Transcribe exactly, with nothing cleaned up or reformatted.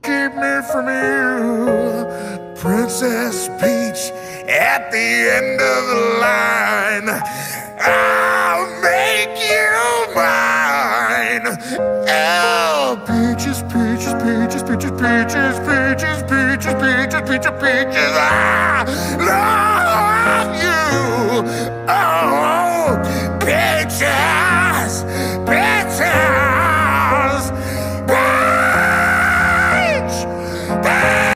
keep me from you. Princess Peach at the end of the line. I'll make you mine. Oh, peaches, peaches, peaches, peaches, peaches, peaches, peaches, peaches, peaches, peaches. I love you. Oh, peaches.